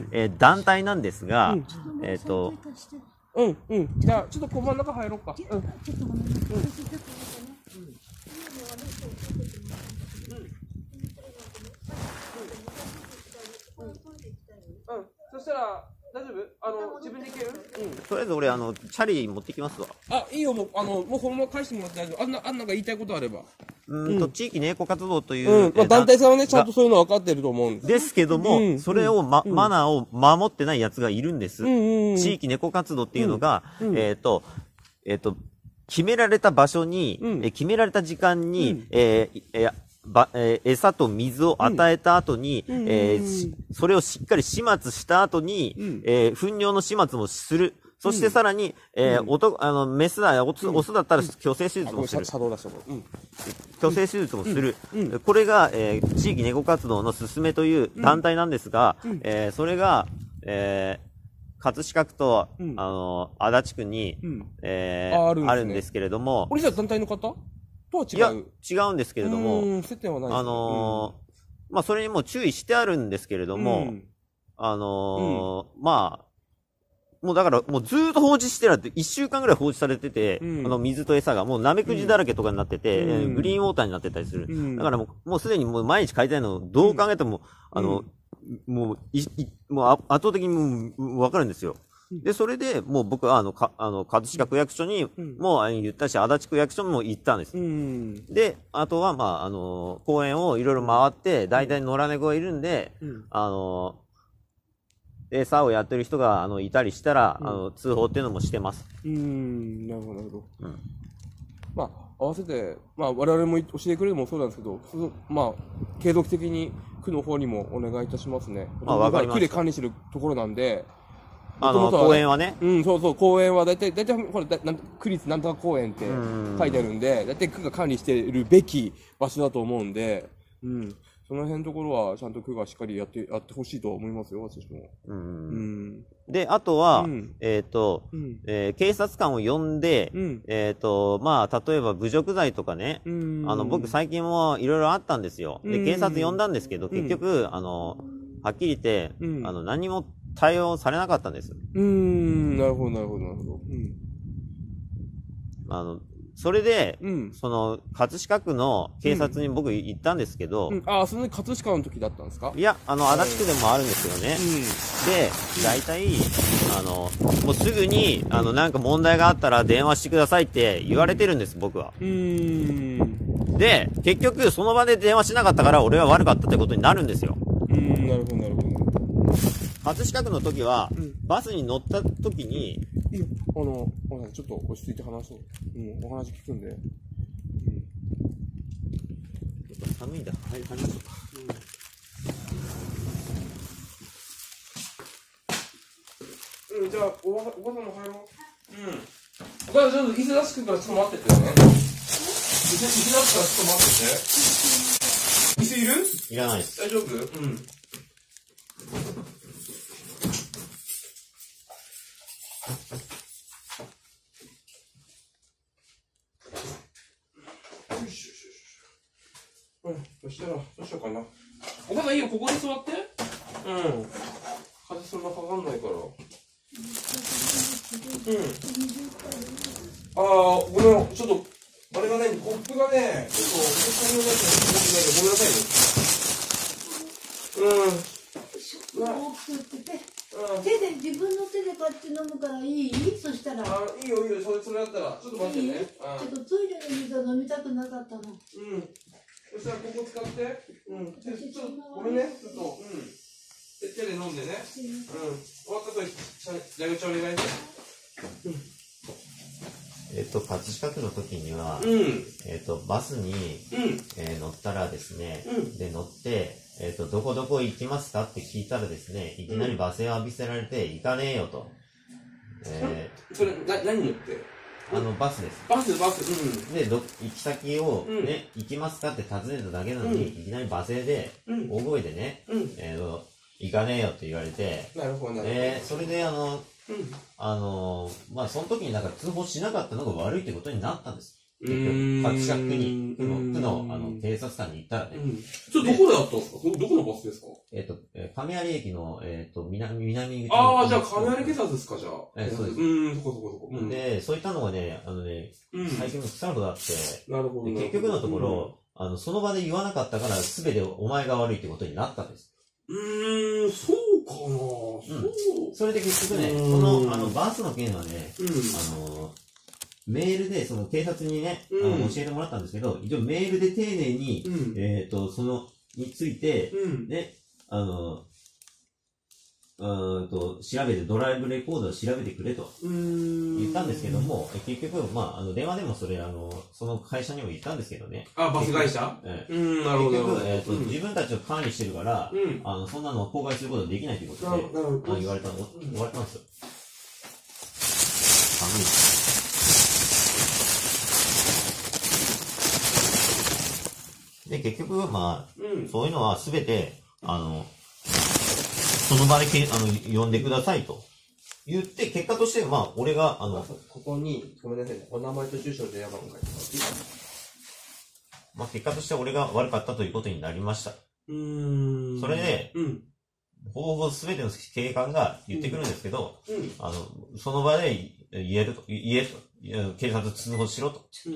えー、団体なんですが、えっと、 うん、うん。じゃあ、ちょっと小真ん中入ろうか。うん。ちょっとごめんなさい。うん。うん。 したら、大丈夫あの、自分で行ける？ うん。とりあえず俺、あの、チャリ持ってきますわ。 あ、いいよ、もう、あの、もうこのまま返してもらって大丈夫。あんな、あんなが言いたいことあれば。 うんと、地域猫活動という。 うん。まあ、団体さんはね、ちゃんとそういうの分かってると思うんです。 ですけども、それを、ま、マナーを守ってない奴がいるんです。地域猫活動っていうのが、えっと、えっと、決められた場所に、決められた時間に、えー、えー、ば、えー、餌と水を与えた後に、うん、えー、それをしっかり始末した後に、うん、えー、糞尿の始末もする。そしてさらに、うん、えー、男、あの、メスだ、オス、オスだったら虚勢手術もする。うん、虚勢手術もする。うん、これが、えー、地域猫活動の進めという団体なんですが、うん、えー、それが、えー、葛飾区と、うん、あの、足立区に、うん、えー、あるんですね、あるんですけれども。 これじゃ団体の方とは違う？ いや、違うんですけれども、 接点はないですね。 あのー、まあ、それにも注意してあるんですけれども、うん、あのー、うん、まあ、もうだから、もうずーっと放置してらって、一週間ぐらい放置されてて、うん、あの、水と餌がもうナメクジだらけとかになってて、うん、グリーンウォーターになってたりする。うん、だからもう、もうすでにもう毎日飼いたいの、どう考えても、うん、あの、もう、い、い、もう圧倒的にもう、わかるんですよ。で、それで、もう僕は、あの、か、あの、葛飾区役所に、もう言ったし、足立区役所にも行ったんです。うん、で、あとは、まあ、あの、公園をいろいろ回って、大体野良猫がいるんで、うん、あの、餌をやってる人が、あの、いたりしたら、うん、あの、通報っていうのもしてます。 うーん、なるほど、なるほど。うん、まあ、合わせて、まあ、我々も教えてくれるのもそうなんですけど、まあ、継続的に区の方にもお願いいたしますね。 まあ、わかります。 区で管理してるところなんで、 あの、公園はね。 うん、そうそう、公園はだいたい、だいたい、ほら、だなん区立なんとか公園って書いてあるんで、だいたい区が管理しているべき場所だと思うんで、うん。その辺のところは、ちゃんと区がしっかりやって、やってほしいと思いますよ、私も。うん。うん、で、あとは、うん、えっ、ー、と、うん、えー、警察官を呼んで、うん、えっ、ー、と、まあ、例えば侮辱罪とかね、うん、あの、僕最近もいろいろあったんですよ。で、警察呼んだんですけど、結局、あの、はっきり言って、あの、何も対応されなかったんです。 うーん、なるほど、なるほど、なるほど。うん、 あの、それで、うん、その、葛飾区の警察に僕行ったんですけど、 うんうん、ああ、その葛飾の時だったんですか？ いや、あの、足立区でもあるんですよね。うん、で、大体、あの、もうすぐに、あの、なんか問題があったら電話してくださいって言われてるんです、僕は。うーん。で、結局、その場で電話しなかったから俺は悪かったってことになるんですよ。 うーん、なるほど、なるほど。 葛飾区の時は、うん、バスに乗った時に、 いいよ。あの、ちょっと落ち着いて話そう。うん、お話聞くんで。うん。やっぱ寒いんだ。はい、入りましょうか。 うん。うん、じゃあ、おばさん、おばさんも入ろう。うん。お母さん、ちょっと椅子出してくからちょっと待っててね。椅子、椅子出すからちょっと待ってて。椅子いる？ いらないです。 大丈夫？うん。うん、そしたら、どうしようかな。お母さんいいよ、ここに座って。うん。風そんなかかんないから。うん。ああ、ごめん、ちょっと、あれがね、コップがね、ちょっと、お客さんのやつが持ってないで、ごめんなさいね。うん。 大きくってて、手で、自分の手でこうやって飲むからいい？そしたら。 あ、いいよ、いいよ、それ、それだったら。ちょっと待ってね。 いい？ちょっとトイレの水は飲みたくなかったの。うん。 そしたらここ使って。うん。ちょっと、ごめんね。ちょっと、うん。手で飲んでね。うん。終わったとき、蛇口お願いね。うん。 えっと、葛飾区の時には、 うん、 えっと、バスに、うん、えー、乗ったらですね、うん、で、乗って、えっと、どこどこ行きますかって聞いたらですね、いきなり罵声を浴びせられて、行かねえよと。 えー、それ、な、何乗ってあの、バスです。 バス、バス、うん。 で、ど、行き先をね、うん、行きますかって尋ねただけなのに、うん、いきなり罵声で、うん、大声でね、うん、えっと、行かねえよって言われて、 なるほど、なるほど。 えー、それで、あの、うん、あのー、まあ、その時になんか通報しなかったのが悪いってことになったんです。結局、葛飾区に、区の、区の、あの、警察官に行ったらね。うん、 それどこであったんですか？どこのバスですか？ えっと、えー、亀有駅の、えっと、南、南口。 ああ、じゃあ亀有警察ですか、じゃあ。 えー、そうです。 うん、そこそこそこ。 うん、で、そういったのがね、あのね、うん、最近も腐るほどあって、 なるほど。 結局のところ、うん、あの、その場で言わなかったから、すべてお前が悪いってことになったんです。 うーん、そうかな、うん、 そう。それで結局ね、その、あの、バースの件はね、うん、あの、メールで、その警察にね、うん、あの教えてもらったんですけど、一応メールで丁寧に、うん、えっと、その、について、うん、ね、あの、うんと、調べて、ドライブレコーダーを調べてくれと言ったんですけども、結局、まあ、あの、電話でもそれ、あの、その会社にも言ったんですけどね。 あ、バス会社ええ、うん、なるほど。結局、えっと、自分たちを管理してるから、うん、あの、そんなのを公開することはできないということで、なるほど。言われたの、言われたんですよ。寒い。で、結局、まあ、うん、そういうのはすべて、あの、その場でけあの呼んでくださいと言って、結果として、まあ、俺が、あの、 ここに、ごめんなさいね、お名前と住所と電話番号書いてます。 まあ、結果として俺が悪かったということになりました。うーん。それで、うん、ほぼほぼ全ての警官が言ってくるんですけど、うんうん、あの、その場で言えると、言えと、警察通報しろと、うん、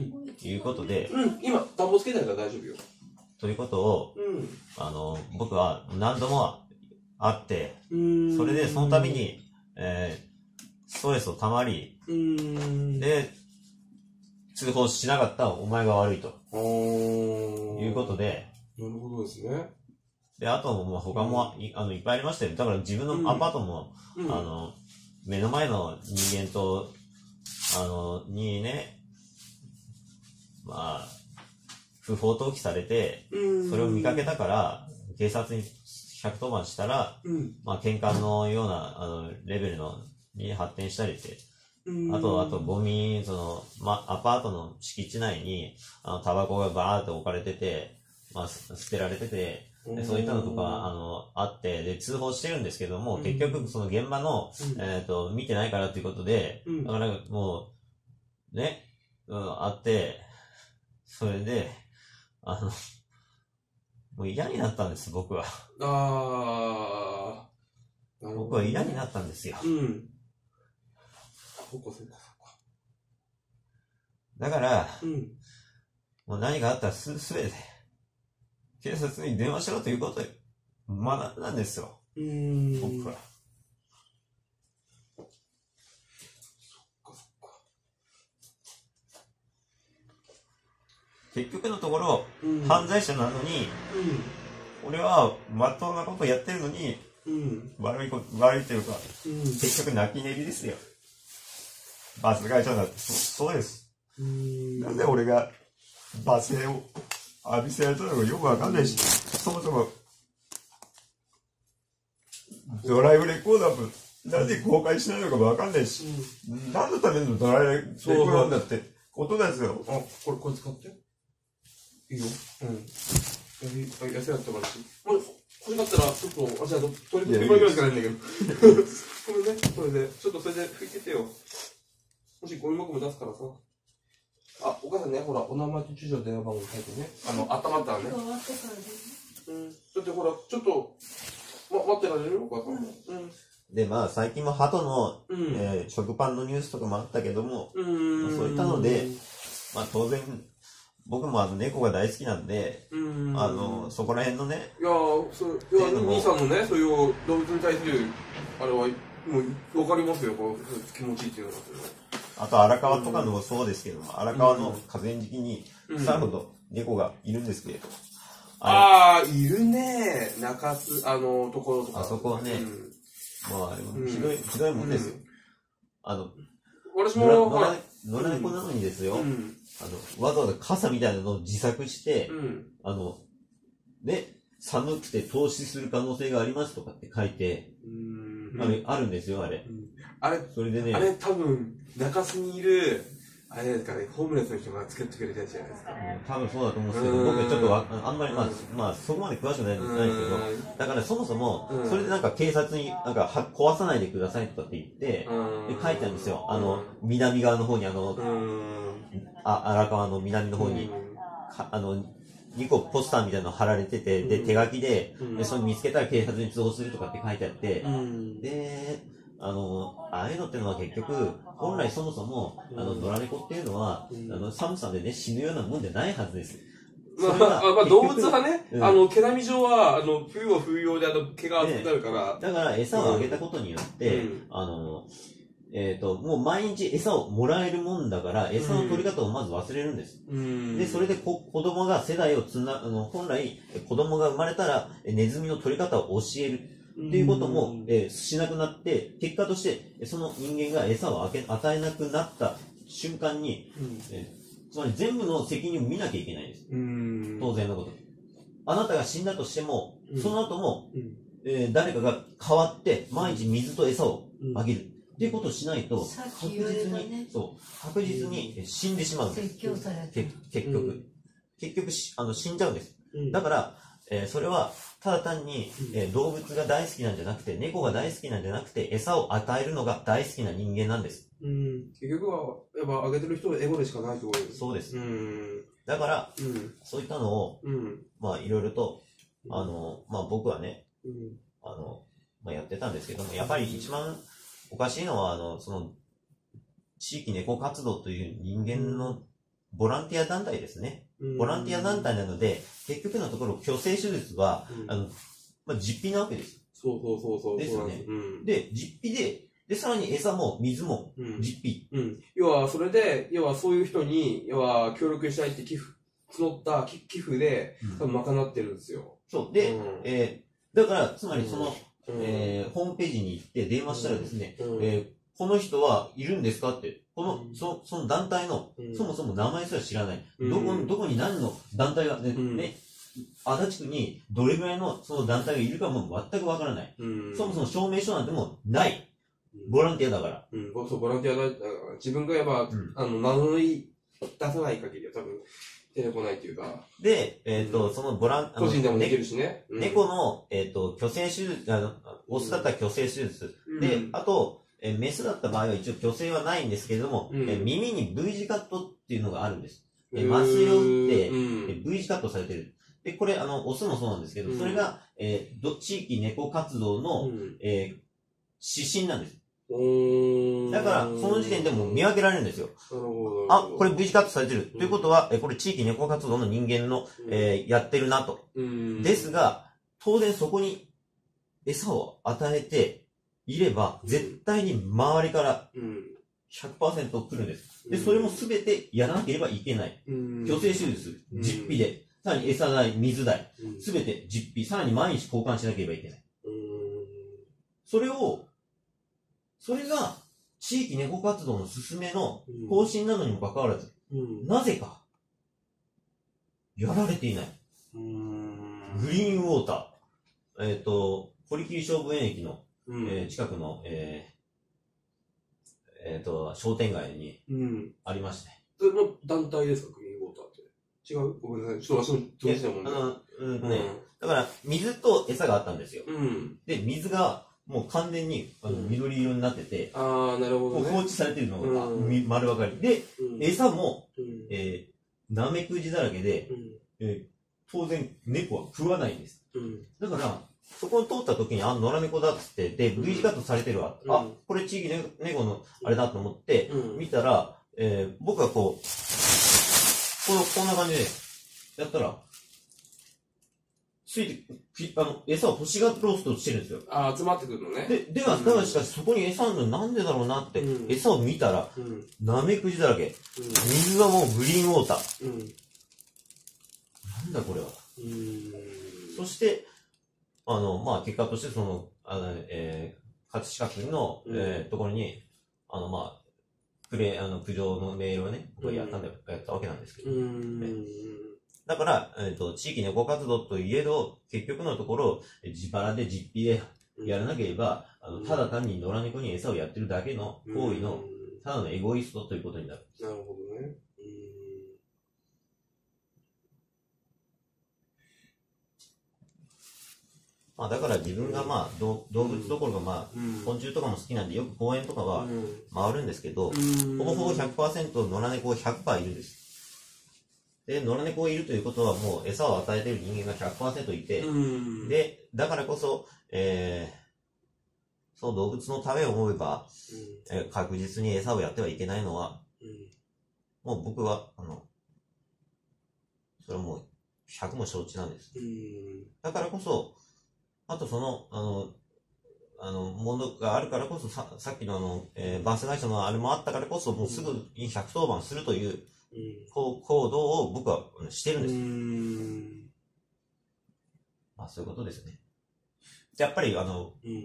いうことで、 うん、今、暖房つけないから大丈夫よ。 ということを、うん、あの、僕は何度も、あって、それでその度に、えー、ストレスをたまり、で、通報しなかったお前が悪いと。いうことで。 なるほどですね。 で、あとも他もい、あのいっぱいありましたよ。だから自分のアパートも、うん、あの、目の前の人間と、あの、にね、まあ、不法投棄されて、それを見かけたから、警察にひゃくとおばんしたら、うん、まあ、喧嘩のような、あの、レベルの、に発展したりして、あと、あと、ゴミ、その、ま、アパートの敷地内に、あの、タバコがバーって置かれてて、まあ、捨てられてて、でそういったのとか、あの、あって、で、通報してるんですけども、結局、その現場の、うん、えっと、見てないからっていうことで、うん、だから、もう、ね、うん、あって、それで、あの、もう嫌になったんです、僕は。ああ。僕は嫌になったんですよ。うん。 そうか、そうか、そうか。 だから、うん、もう何かあったらす、すべて、警察に電話しろということで、学んだんですよ。うーん。僕は。そっか、そっか。結局のところ、うん、犯罪者なのに、うん、俺はまっとうなことやってるのに、うん、悪いこと、悪いっていうか、うん、結局泣き寝入りですよ。バス会社だって、そ、そうです。うん、なんで俺が罵声を浴びせられたのかよくわかんないし、そもそも、ドライブレコーダーもなんで公開しないのかもわかんないし、うん、何のためのドライブレコーダーだってことですよ。 あ、これ、これ使って。いいよ。うん。痩せやったからし。これ、これだったら、ちょっと、あ、じゃあ、トイレットペーパーぐらいしかないんだけど。これね、これで、ちょっとそれで拭いててよ。もしゴミ箱も出すからさ。あ、お母さんね、ほら、お名前と住所電話番号書いてね。あの、温まったらね。終わってからですね。うん。だってほら、ちょっと、ま、待ってられるよ、お母さんも。うん。 で、まあ、最近も鳩の、うん、えー、食パンのニュースとかもあったけども、うん、そういったので、まあ、当然、僕もあの猫が大好きなんで、うんあの、そこら辺のね。 いやー、そう、いや、兄さんのね、そういう動物に対する、あれは、もう、わかりますよ、こう、気持ちいいっていうのは。 あと、荒川とかのもそうですけども、荒川の河川敷に、腐るほど猫がいるんですけれど。 ああ、いるね。中津、あの、ところとか。 あそこはね、まあ、あれもひどい、ひどいもんですよ。あの、 私も、 野良猫なのにですよ、あの、わざわざ傘みたいなのを自作して、あの、ね、寒くて凍死する可能性がありますとかって書いて、あれ、あるんですよ、あれ。 あれ、 それでね、 あれ多分、中洲にいる、あれですかね、ホームレスの人が作ってくれたやつじゃないですか。 多分そうだと思うんですけど、僕はちょっとあ、あんまりまあ、まあ、そこまで詳しくないんですけど、だからそもそも、それでなんか警察になんか壊さないでくださいとかって言って、で書いてあるんですよ。あの、南側の方にあの、あ、荒川の南の方に、あの、にこポスターみたいなの貼られてて、で、手書きで、でそれ見つけたら警察に通報するとかって書いてあって、で、あの、ああいうのってのは結局、本来そもそも、あの、野良猫っていうのは、あの、寒さでね、死ぬようなもんじゃないはずです。 まあ、まあ、まあ、動物はね、うん、あの、毛並み上は、あの、冬は冬用で、あの、毛が厚くなるから。 だから、餌をあげたことによって、うん、あの、えっ、ー、と、もう毎日餌をもらえるもんだから、餌の取り方をまず忘れるんです。うん、で、それでこ子供が世代をつな、あの、本来、子供が生まれたら、ネズミの取り方を教える。っていうことも、えー、しなくなって、結果として、その人間が餌をあけ与えなくなった瞬間に、うんえー、つまり全部の責任を見なきゃいけないです。うん当然のこと。あなたが死んだとしても、うん、その後も、うんえー、誰かが代わって、毎日水と餌をあげる。うんっていうことをしないと、確実に、ね、そう、確実に死んでしまうんです。結局。うん、結局あの、死んじゃうんです。うん、だから、えー、それは、ただ単に、えー、動物が大好きなんじゃなくて、猫が大好きなんじゃなくて、餌を与えるのが大好きな人間なんです。 うん。結局は、やっぱ、あげてる人のエゴでしかないと思う。 そうです。うん。だから、うん、そういったのを、うん、まあ、いろいろと、あの、まあ、僕はね、うん、あの、まあ、やってたんですけども、やっぱり一番、おかしいのは、あの、その、地域猫活動という人間のボランティア団体ですね。ボランティア団体なので、結局のところ、去勢手術は、うん、あの、まあ、実費なわけです。 そうそうそうそう。 ですよね。うん、で、実費で、で、さらに餌も水も実費。 うん。うん、要は、それで、要はそういう人に、要は協力したいって寄付、募った寄付で、多分賄ってるんですよ。 そう。で、うん、えー、だから、つまりその、うんえー、ホームページに行って電話したらですね、うんえー、この人はいるんですかって、この、うん、そその団体の、うん、そもそも名前すら知らない。うん、どこ、どこに何の団体が、ね、うん、ね、足立区にどれぐらいのその団体がいるかも全くわからない。うん、そもそも証明書なんてもない。ボランティアだから。 うん、そう、ボランティアだから、自分がやっぱ、うん、あの、名乗り出さない限りは多分、出てこないというか。 で、えっ、ー、と、うん、そのボラン、 個人でもできるしね。 うん、猫の、えっ、ー、と、去勢手術、あの、オスだったら去勢手術。うん、で、あと、えー、メスだった場合は一応去勢はないんですけれども、うん、えー、耳に V 字カットっていうのがあるんです。えー、麻酔を打って、うん、えー、V 字カットされてる。で、これ、あの、オスもそうなんですけど、うん、それが、えー、ど地域猫活動の、うん、えー、指針なんです。だから、その時点でも見分けられるんですよ。あ、これ V 字カットされてる。うん、ということは、これ地域猫活動の人間の、うんえー、やってるなと。ですが、当然そこに餌を与えていれば、絶対に周りから ひゃくパーセント 来るんです。で、それも全てやらなければいけない。去勢手術、実費で、さらに餌代、水代、全て実費、さらに毎日交換しなければいけない。それを、それが、地域猫活動の進めの方針なのにもかかわらず、うん、なぜか、やられていない。うーんグリーンウォーター。えっ、ー、と、堀切菖蒲園駅の、うんえー、近くの、えー、えー、と、商店街にありまして。 それの団体ですか、グリーンウォーターって。違うごめんなさい。ちょっと私も当事者もんね。あの、 うんね、うん。だから、水と餌があったんですよ。うん、で、水が、もう完全にあの緑色になってて、 うん、ああ、なるほど、ね。 放置されてるのが、うん、丸分かり。で、うん、餌も、うん、えー、ナメクジだらけで、うんえー、当然猫は食わないんです。うん、だから、そこを通った時に、あ、野良猫だっつって、で、V 字カットされてるわ。うん、あ、これ地域猫のあれだと思って、うん、見たら、えー、僕はこう、この、こんな感じで、やったら、ついて、あの、餌を欲しがろうとしてるんですよ。 ああ、集まってくるのね。 で、では、だからしかしそこに餌あるのなんでだろうなって、うん、餌を見たら、うん、ナメクジだらけ、うん。水はもうグリーンウォーター。うん、なんだこれは。うんそして、あの、まあ、結果としてその、あの、えー、葛飾区の、うん、えー、ところに、あの、まあ、クレ、あの、苦情のメールをね、僕はやったんだ、うん、やったわけなんですけど。うんねだから、えっ、ー、と、地域猫活動といえど、結局のところ、自腹で実費でやらなければ、うん、あの、ただ単に野良猫に餌をやってるだけの行為の、うん、ただのエゴイストということになる。 なるほどね。うんまあ、だから自分がまあ、動物どころかまあ、うん、昆虫とかも好きなんで、よく公園とかは回るんですけど、うん、ほぼほぼ ひゃくパーセント 野良猫 ひゃくパーセント いるんです。で、野良猫がいるということはもう餌を与えている人間が ひゃくパーセント いて、うん、で、だからこそ、えー、その動物のためを思えば、うん、えー、確実に餌をやってはいけないのは、うん、もう僕は、あの、それはもうひゃくも承知なんです。だからこそ、あとその、あの、あの、ものがあるからこそ、ささっきのあの、えー、バス会社のあれもあったからこそ、もうすぐにひゃくとおばんするという、こう行動を僕はしてるんです。うんまあ、そういうことですね。やっぱり、あの、うん、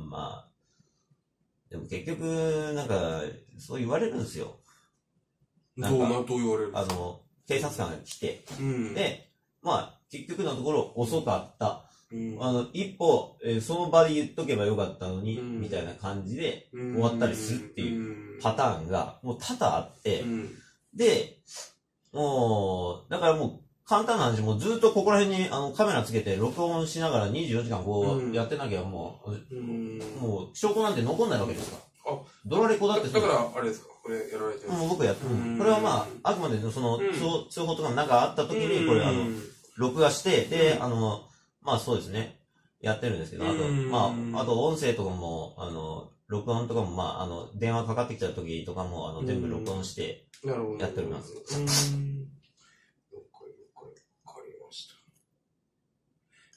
まあ、でも結局、なんか、そう言われるんですよ。 なんかどう、どう言われるんですか？ あの、警察官が来て、うん、で、まあ、結局のところ遅かった。うん、あの、一歩、えー、その場で言っとけばよかったのに、うん、みたいな感じで終わったりするっていうパターンがもう多々あって、うん、で、もう、だからもう簡単な話、もうずっとここら辺にあのカメラつけて録音しながらにじゅうよじかんこうやってなきゃもう、うん、もう証拠なんて残んないわけですから。あ、ドラレコだってだから、あれですか、これやられてるんですか？ もう僕やってる。これはまあ、あくまでその、通、通報とかなんかあった時に、これあの、録画して、で、あの、まあそうですね。やってるんですけど、あと、まあ、あと音声とかも、あの、録音とかも、まあ、あの、電話かかってきた時とかも、あの、全部録音して、やっております。うん。了解、了解、わかりました。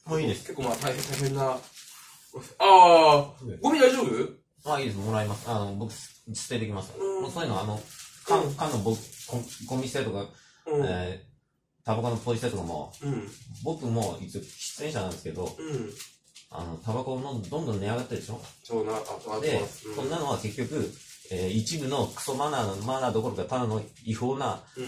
もういいです。 結構まあ大変、大変な。ああ、ゴミ大丈夫？ ああ、いいです。もらいます。あの、僕、捨ててきます。もうそういうの、あの、缶、缶の僕、ゴミ捨てとか、えー、タバコのポイ捨てとかも、うん、僕も一応喫煙者なんですけど、うん、あの、タバコのどんどん値上がってるでしょ？ そうな、あと、で、うん、そんなのは結局、えー、一部のクソマナーの、マナーどころかただの違法な、うん、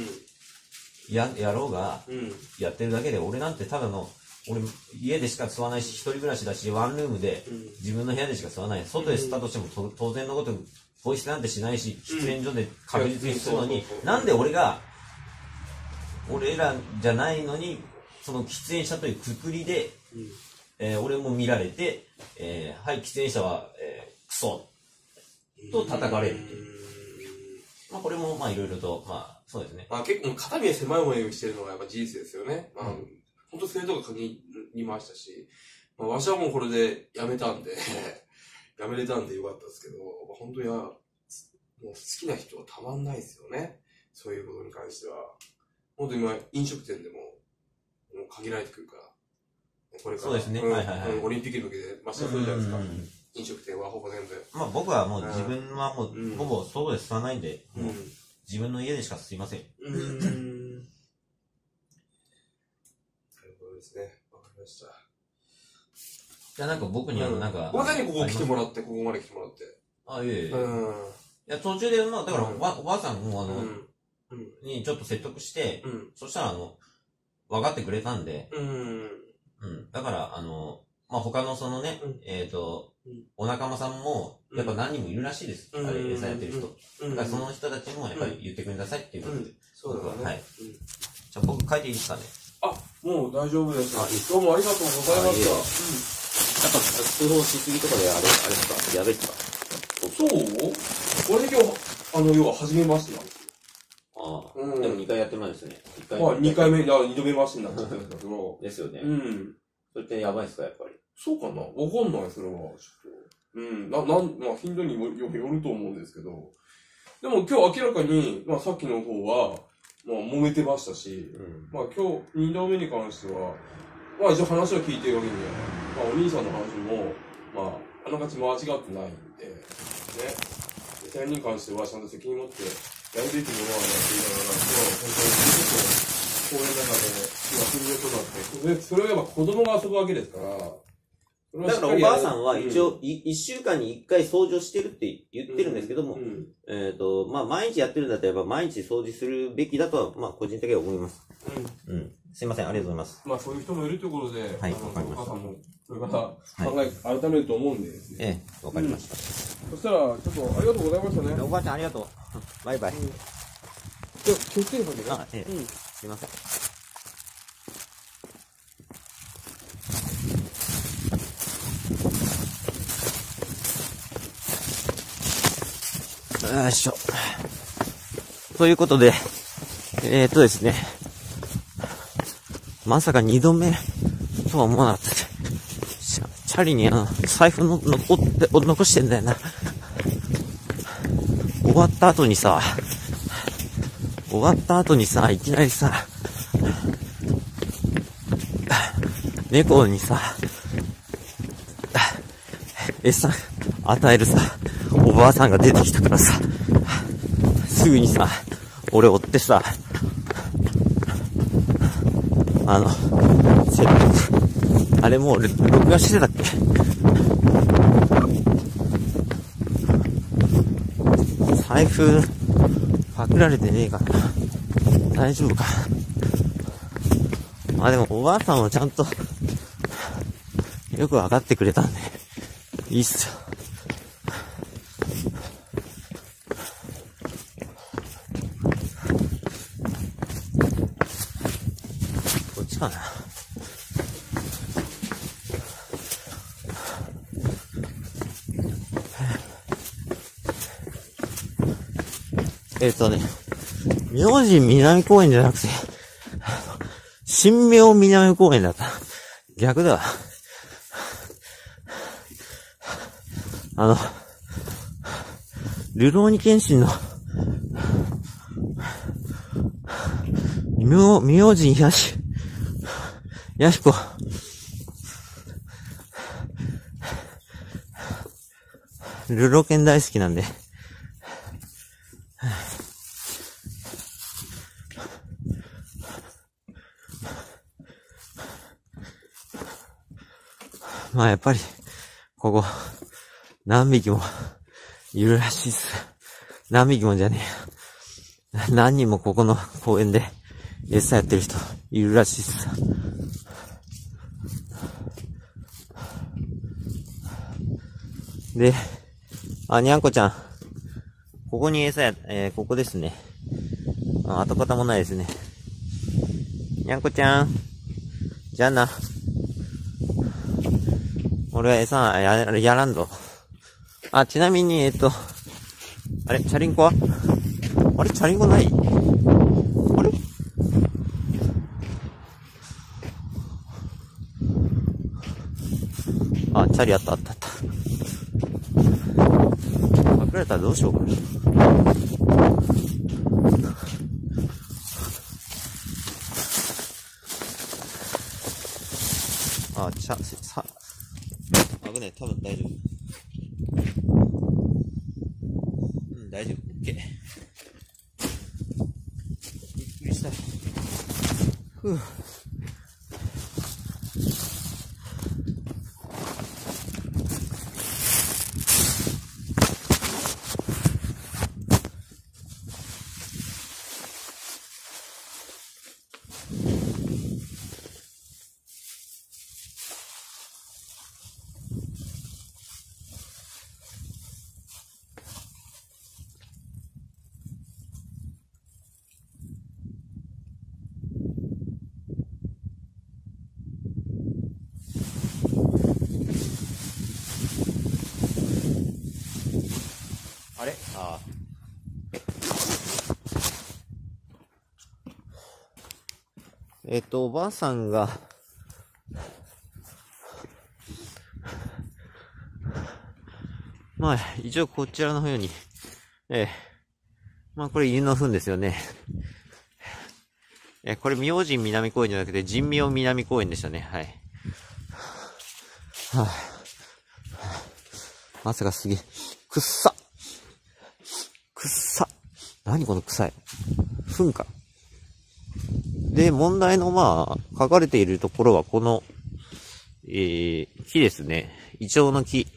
や、野郎が、やってるだけで、俺なんてただの、俺、家でしか吸わないし、一人暮らしだし、ワンルームで、自分の部屋でしか吸わない。外で吸ったとしても、と当然のこと、ポイ捨てなんてしないし、喫煙所で確実に吸うのに、なんで俺が、俺らじゃないのに、その喫煙者というくくりで、うん、えー、俺も見られて、えー、はい、喫煙者は、えー、クソと叩かれるという。まあこれもまあいろいろと、まあそうですね。 まあ結構肩身が狭い思いをしてるのがやっぱ事実ですよね。まあ、うん、本当それとか限りましたし、まあわしはもうこれでやめたんで、やめれたんでよかったですけど、まあ、本当にもう好きな人はたまんないですよね。そういうことに関しては。本当に今、飲食店でも、もう限られてくるから、これから、 そうですね。うん、はいはいはい。 オリンピックに向けて、まあ、したそうじゃないですか。飲食店はほぼ全部。 まあ僕はもう自分はもう、うん、ほぼ外で吸わないんで、うん、もう自分の家でしか吸いません。うん。なるほどですね。わかりました。いや、なんか僕にはなんか。 まさにここ来てもらって、ここまで来てもらって。 あ、いえいえ。うん。いや、途中で、まあ、だから、おばあさんもあの、うんにちょっと説得して、うん、そしたらあの、分かってくれたんで、うん、うん。だから、あの、まあ、他のそのね、うん、えっと、うん、お仲間さんも、やっぱ何人もいるらしいです。うん、あれ、餌やってる人。うん、だからその人たちもやっぱり言ってくださいっていうことで。うん、 そうだね。 はい。うん、じゃあ僕書いていいですかね。 あ、もう大丈夫です。あ、どうもありがとうございました。 やっぱ通報しすぎとかであれ、あれですか、やべえですか。 そう俺今日、あの、要は初めましてなんです。 ああ、うん、でもにかいやってないですね。 いっかい。まあにかいめ、だからにどめましてになっちゃったんだけど。 ですよね。うん。それってやばいですか、やっぱり。 そうかなわかんない、それは。ちょっと。うん。な、なん、まあ頻度にもよくよると思うんですけど。でも今日明らかに、まあさっきの方は、まあ揉めてましたし、うん、まあ今日にどめに関しては、まあ一応話を聞いてるわけには、まあお兄さんの話も、まあ、あながち間違ってないんで、ね。さんにんに関してはちゃんと責任持って、やるべきものはやっていただかないと、本当に、公園の中で、今、国の人だって、それはやっぱ子供が遊ぶわけですから、 だからおばあさんは一応、いっしゅうかんにいっかい掃除をしてるって言ってるんですけども、うんうん、えっと、まあ、毎日やってるんだったら、毎日掃除するべきだとは、まあ、個人的には思います。うん。うん。すいません、ありがとうございます。 まあ、そういう人もいるということで、 はい、わかりました。お母さんも、 これから考え、はい、改めると思うんでですね。ええ、わかりました。 うん、そしたら、ちょっと、ありがとうございましたね。 おばあちゃん、ありがとう。バイバイ。うん、じゃあ、気をつけるかね。 あ、ええ。うん、すいません。よいしょ。ということで、えーっとですね、まさか二度目とは思わなかった。チャリにあの財布の残って残してんだよな。終わった後にさ、終わった後にさ、いきなりさ、 猫にさ、餌与えるさ、おばあさんが出てきたからさ、すぐにさ、俺追ってさ、あの、せあれもう録画してたっけ？財布、パクられてねえかな。大丈夫か。まあでもおばあさんはちゃんと、よくわかってくれたんで、いいっすよ。こっちかな。えっとね、明神南公園じゃなくて、新明南公園だった。逆だわ。あの、ルローニケンシンの、明、明神やし、やしこ、ルロケン大好きなんで、まあやっぱり、ここ、何匹もいるらしいっす。何匹もじゃねえよ。何人もここの公園で餌やってる人いるらしいっす。で、あ、にゃんこちゃん。ここに餌や、えー、ここですね。あ、跡形もないですね。にゃんこちゃん。じゃあな。俺は餌や、やらんぞ。あ、ちなみに、えっと、あれ、チャリンコはあれ、チャリンコない？あれ？あ、チャリあったあったあった。隠れたらどうしようかな。あ、ちゃ、さ、危ねえ、多分大丈夫。うん、大丈夫。オッケー。びっくりした。ふぅ。あれ？ああ。えっと、おばあさんが、まあ、一応こちらの方に、ええ、まあこれ犬の糞ですよね。え、これ明神南公園じゃなくて神明南公園でしたね。はい。はあ、汗がすげえ。くっさくっさ。何この臭い。糞か。で、問題のまあ、書かれているところはこの、えー、木ですね。イチョウの木。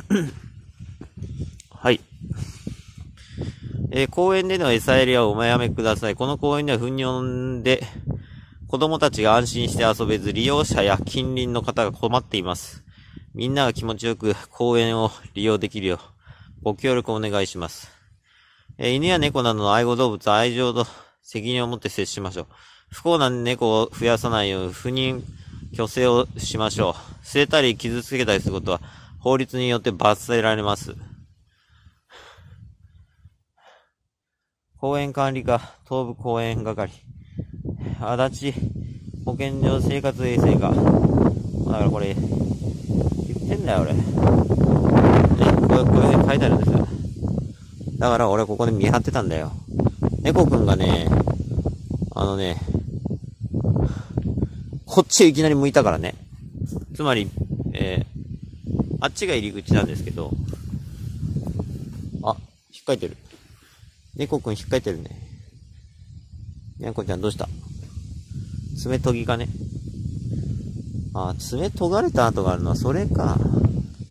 はい。えー、公園での餌やりはおやめください。この公園では糞尿で子供たちが安心して遊べず、利用者や近隣の方が困っています。みんなが気持ちよく公園を利用できるよう、ご協力お願いします。えー、犬や猫などの愛護動物は愛情と責任を持って接しましょう。不幸な猫を増やさないよう不妊、去勢をしましょう。捨てたり傷つけたりすることは法律によって罰せられます。公園管理課、東部公園係、足立保健所生活衛生課。だからこれ、言ってんだよ俺。ね、こう、こういう風に書いてあるんですよ。だから俺ここで見張ってたんだよ。猫くんがね、あのね、こっちへいきなり向いたからね。 つまり、えー、あっちが入り口なんですけど、あ、引っかいてる。猫くん引っかいてるね。にゃんこちゃんどうした？爪研ぎかね。あ、爪研がれた跡があるのはそれか。